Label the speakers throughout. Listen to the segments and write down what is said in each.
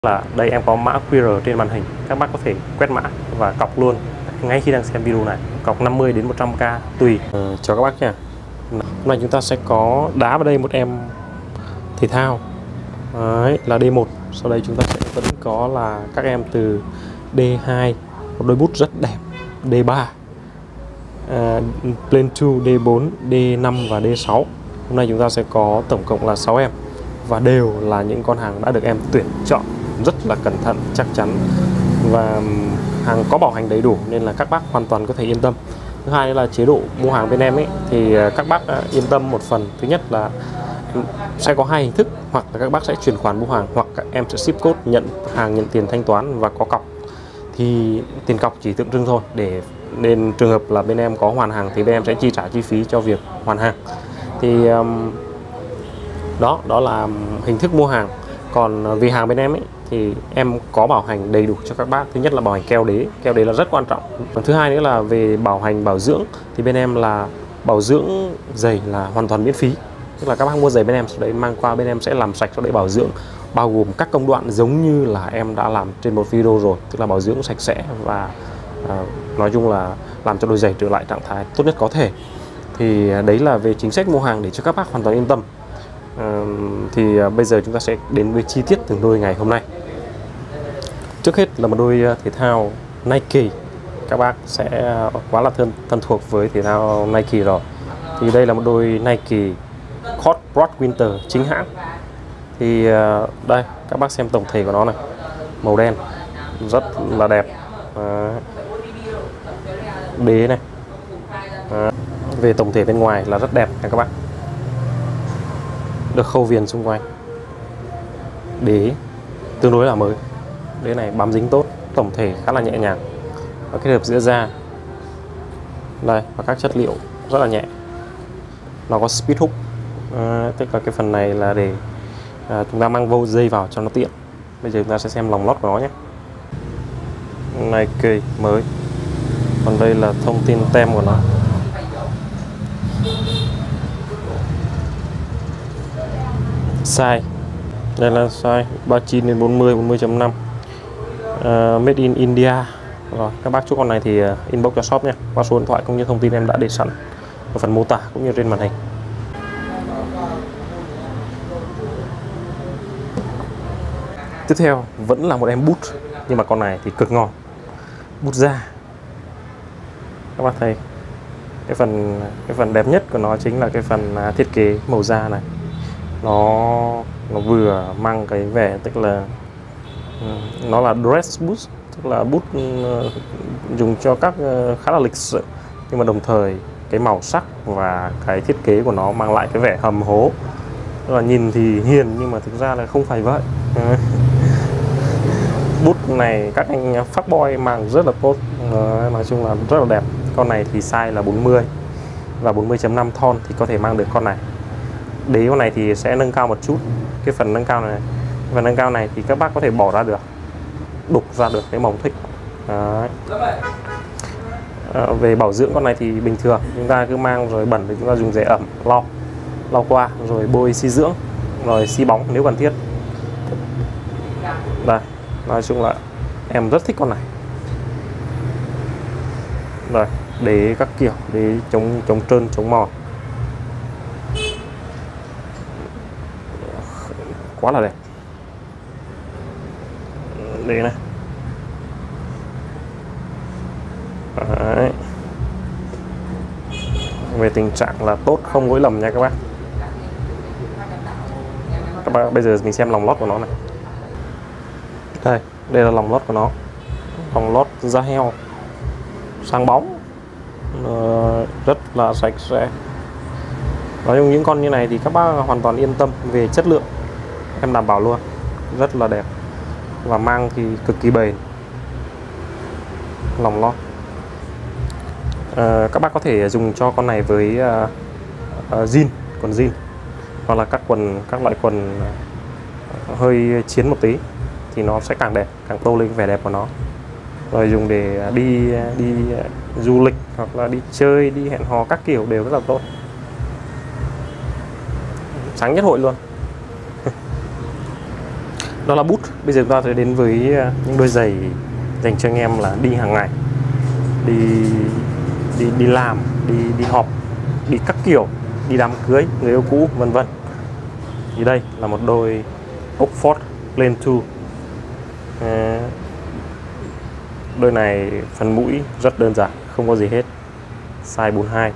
Speaker 1: Là đây em có mã QR trên màn hình, các bác có thể quét mã và cọc luôn ngay khi đang xem video này, cọc 50 đến 100k tùy. Chào các bác nha. Hôm nay chúng ta sẽ có đá vào đây một em thể thao. Đấy, là D1. Sau đây chúng ta sẽ vẫn có là các em từ D2, một đôi bút rất đẹp, D3, Plane 2, D4, D5 và D6. Hôm nay chúng ta sẽ có tổng cộng là 6 em và đều là những con hàng đã được em tuyển chọn rất là cẩn thận, chắc chắn và hàng có bảo hành đầy đủ nên là các bác hoàn toàn có thể yên tâm. Thứ hai là chế độ mua hàng bên em ấy thì các bác yên tâm một phần. Thứ nhất là sẽ có hai hình thức, hoặc là các bác sẽ chuyển khoản mua hàng, hoặc các em sẽ ship code nhận hàng, nhận tiền thanh toán và có cọc. Thì tiền cọc chỉ tượng trưng thôi, để nên trường hợp là bên em có hoàn hàng thì bên em sẽ chi trả chi phí cho việc hoàn hàng. Thì đó là hình thức mua hàng. Còn vì hàng bên em ấy thì em có bảo hành đầy đủ cho các bác. Thứ nhất là bảo hành keo đế là rất quan trọng. Thứ hai nữa là về bảo hành bảo dưỡng thì bên em là bảo dưỡng giày là hoàn toàn miễn phí. Tức là các bác mua giày bên em, sau đấy mang qua bên em sẽ làm sạch, sau đấy bảo dưỡng, bao gồm các công đoạn giống như là em đã làm trên một video rồi. Tức là bảo dưỡng sạch sẽ và nói chung là làm cho đôi giày trở lại trạng thái tốt nhất có thể. Thì đấy là về chính sách mua hàng để cho các bác hoàn toàn yên tâm. Thì bây giờ chúng ta sẽ đến với chi tiết từng đôi ngày hôm nay. Trước hết là một đôi thể thao Nike. Các bác sẽ quá là thân thuộc với thể thao Nike rồi. Thì đây là một đôi Nike Court Broad Winter chính hãng. Thì đây các bác xem tổng thể của nó này, màu đen rất là đẹp, đế này. Về tổng thể bên ngoài là rất đẹp nha các bác, được khâu viền xung quanh, đế tương đối là mới, đế này bám dính tốt, tổng thể khá là nhẹ nhàng và kết hợp giữa da đây và các chất liệu rất là nhẹ. Nó có speed hook, tức là cái phần này là để chúng ta mang vô dây vào cho nó tiện. Bây giờ chúng ta sẽ xem lòng lót của nó nhé. Nike mới. Còn đây là thông tin tem của nó. Size đây là size 39 đến 40, 40.5, made in India. Rồi các bác chúc con này thì inbox cho shop nhé, qua số điện thoại cũng như thông tin em đã để sẵn ở phần mô tả cũng như trên màn hình. Tiếp theo vẫn là một em bút, nhưng mà con này thì cực ngon, bút da. Các bác thấy cái phần đẹp nhất của nó chính là cái phần thiết kế màu da này. Nó vừa mang cái vẻ, tức là nó là dress bút, tức là bút dùng cho các khá là lịch sự, nhưng mà đồng thời cái màu sắc và cái thiết kế của nó mang lại cái vẻ hầm hố. Tức là nhìn thì hiền nhưng mà thực ra là không phải vậy. Bút này các anh fuckboy mang rất là tốt, nói chung là rất là đẹp. Con này thì size là 40 và 40.5 thon thì có thể mang được con này. Đế con này thì sẽ nâng cao một chút. Cái phần nâng cao này, phần nâng cao này thì các bác có thể bỏ ra được, đục ra được cái màu thích. Đấy. Về bảo dưỡng con này thì bình thường, chúng ta cứ mang rồi bẩn thì chúng ta dùng giấy ẩm lau qua, rồi bôi xi dưỡng, rồi xi bóng nếu cần thiết. Đây, nói chung là em rất thích con này. Rồi, đế các kiểu, đế chống trơn, chống mòn, quá là đẹp. Đế này. Đấy. Về tình trạng là tốt, không lỗi lầm nha các bác. Các bác bây giờ mình xem lòng lót của nó này. Đây là lòng lót của nó. Lòng lót da heo, sáng bóng, rất là sạch sẽ. Nói chung những con như này thì các bác hoàn toàn yên tâm về chất lượng, em đảm bảo luôn, rất là đẹp và mang thì cực kỳ bền. Lòng lót các bác có thể dùng cho con này với jean, quần jean, hoặc là các loại quần hơi chiến một tí thì nó sẽ càng đẹp, càng tô lên vẻ đẹp của nó. Rồi dùng để đi du lịch hoặc là đi chơi, đi hẹn hò các kiểu đều rất là tốt, sáng nhất hội luôn. đó là bút. Bây giờ chúng ta sẽ đến với những đôi giày dành cho anh em là đi hàng ngày, đi làm, đi họp, đi các kiểu, đi đám cưới, người yêu cũ, vân vân. Thì đây là một đôi Oxford Plain 2. Đôi này phần mũi rất đơn giản, không có gì hết, size 42.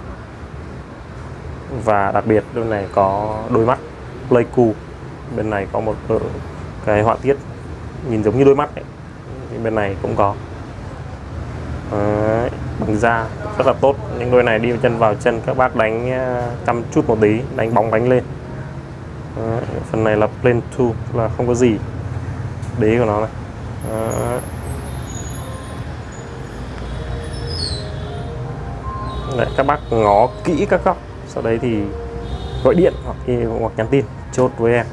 Speaker 1: Và đặc biệt đôi này có đôi mắt Pleiku. Bên này có một cái họa tiết nhìn giống như đôi mắt ấy. Thì bên này cũng có. Đấy, bằng da rất là tốt. Những đôi này đi chân vào chân các bác đánh chăm chút một tí, đánh bóng đánh lên. Đấy, phần này là Plain 2 là không có gì, đế của nó này. Đấy, các bác ngó kỹ các góc, sau đấy thì gọi điện hoặc nhắn tin chốt với em.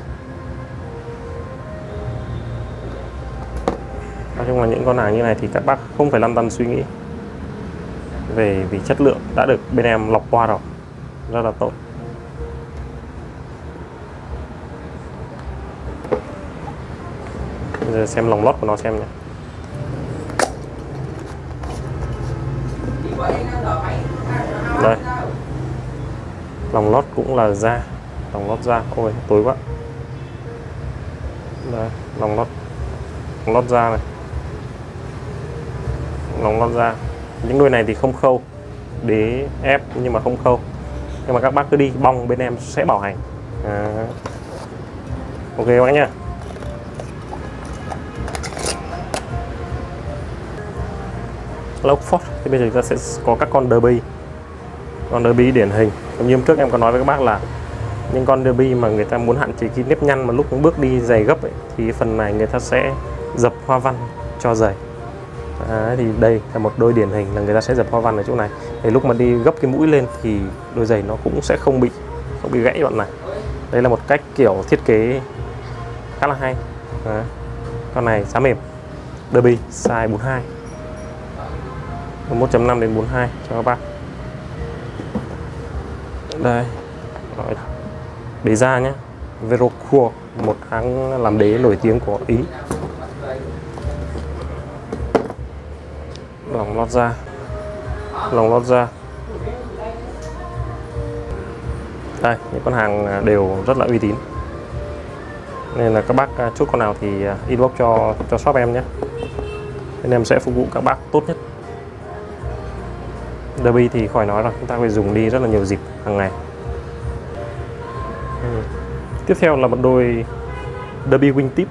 Speaker 1: Nói chung là những con hàng như này thì các bác không phải lăn tăn suy nghĩ vì chất lượng đã được bên em lọc qua rồi, rất là tốt. Bây giờ xem lòng lót của nó xem nhé. Đây, lòng lót cũng là da, lòng lót da. Ôi tối quá. Đây, lòng lót da này, lòng lót da. Những đôi này thì không khâu, đế ép nhưng mà không khâu, nhưng mà các bác cứ đi bong bên em sẽ bảo hành. Ok các bác nhá. Oxford thì bây giờ chúng ta sẽ có các con derby. Con derby điển hình, như hôm trước em có nói với các bác là những con derby mà người ta muốn hạn chế cái nếp nhăn mà lúc bước đi giày gấp ấy, thì phần này người ta sẽ dập hoa văn cho giày. Thì đây là một đôi điển hình là người ta sẽ dập hoa văn ở chỗ này để lúc mà đi gấp cái mũi lên thì đôi giày nó cũng sẽ không bị gãy đoạn này. Đây là một cách kiểu thiết kế khá là hay. Con này giá mềm, derby size 42, 1.5 đến 42 cho các bác. Đây, đế da nhé, Verocure, một hãng làm đế nổi tiếng của Ý. Lòng lót da. Đây, những con hàng đều rất là uy tín, nên là các bác chốt con nào thì inbox cho shop em nhé, nên em sẽ phục vụ các bác tốt nhất. Derby thì khỏi nói rồi, chúng ta phải dùng đi rất là nhiều dịp hàng ngày. Tiếp theo là một đôi derby wingtip.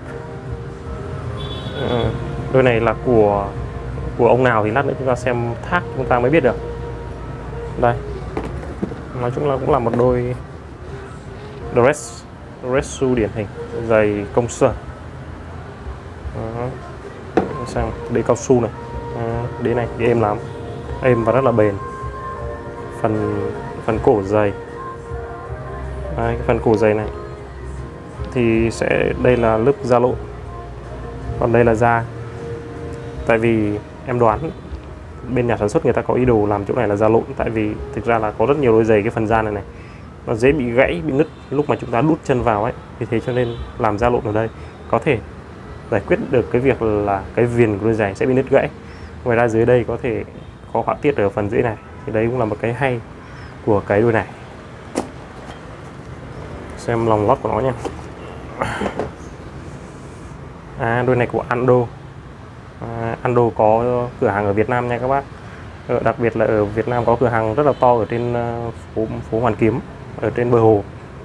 Speaker 1: Đôi này là của ông nào thì lát nữa chúng ta xem thác chúng ta mới biết được. Đây, nói chung là cũng là một đôi dress shoe điển hình, giày công sở. Sang đế cao su này, đế này thì êm lắm, êm và rất là bền. Phần cổ giày, cái phần cổ giày này thì đây là lớp da lộn, còn đây là da. Tại vì em đoán bên nhà sản xuất người ta có ý đồ làm chỗ này là da lộn, tại vì thực ra là có rất nhiều đôi giày cái phần da này nó dễ bị gãy, bị nứt lúc mà chúng ta đút chân vào ấy, vì thế cho nên làm da lộn ở đây có thể giải quyết được cái việc là cái viền của đôi giày sẽ bị nứt gãy. Ngoài ra dưới đây có thể có họa tiết ở phần dưới này, thì đấy cũng là một cái hay của cái đôi này. Xem lòng lót của nó nha. Đôi này của Ando. Ando có cửa hàng ở Việt Nam nha các bác. Đặc biệt là ở Việt Nam có cửa hàng rất là to ở trên phố Hoàn Kiếm, ở trên bờ hồ.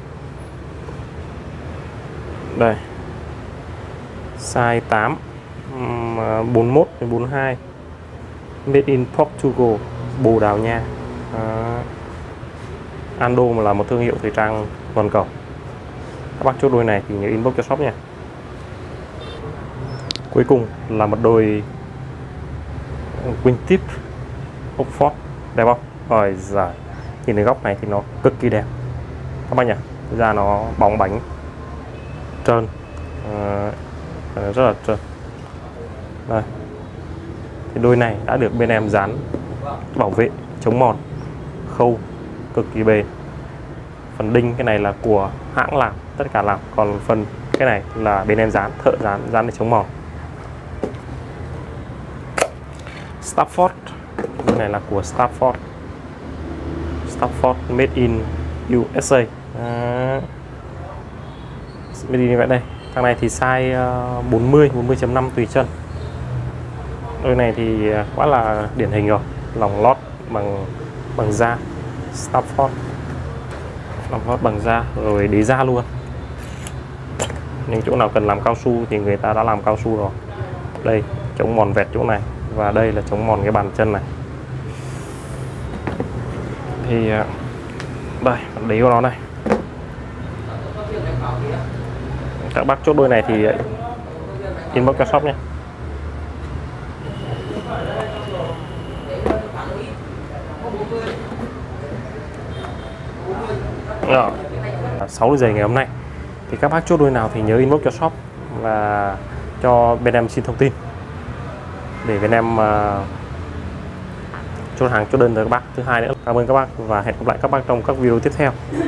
Speaker 1: Đây, size 8, 41 đến 42, made in Portugal, Bồ Đào Nha. Ando là một thương hiệu thời trang toàn cầu. Các bác chốt đôi này thì nhớ inbox cho shop nha. Cuối cùng là một đôi wingtip Oxford, đẹp không? Rồi giời, nhìn cái góc này thì nó cực kỳ đẹp các bác nhỉ. Da nó bóng bánh, trơn, rất là trơn. Đây, thì đôi này đã được bên em dán bảo vệ chống mòn, khâu cực kỳ bền. Phần đinh cái này là của hãng làm, tất cả làm, còn phần Cái này là bên em dán, thợ dán để chống mòn. Stafford, cái này là của Stafford made in USA. Made in như vậy đây. Thằng này thì size 40.5 tùy chân. Đôi này thì quá là điển hình rồi, lòng lót bằng da Stafford, lòng lót bằng da rồi đế da luôn. Những chỗ nào cần làm cao su thì người ta đã làm cao su rồi. Đây chống mòn vẹt chỗ này, và đây là chống mòn cái bàn chân này. Thì đây đế của nó này. Các bác chốt đôi này thì inbox cho shop nhé. Rồi, 6 đôi giày ngày hôm nay thì các bác chốt đôi nào thì nhớ inbox cho shop và cho bên em xin thông tin để bên em chốt hàng, chốt đơn cho các bác. Thứ hai nữa, cảm ơn các bác và hẹn gặp lại các bác trong các video tiếp theo.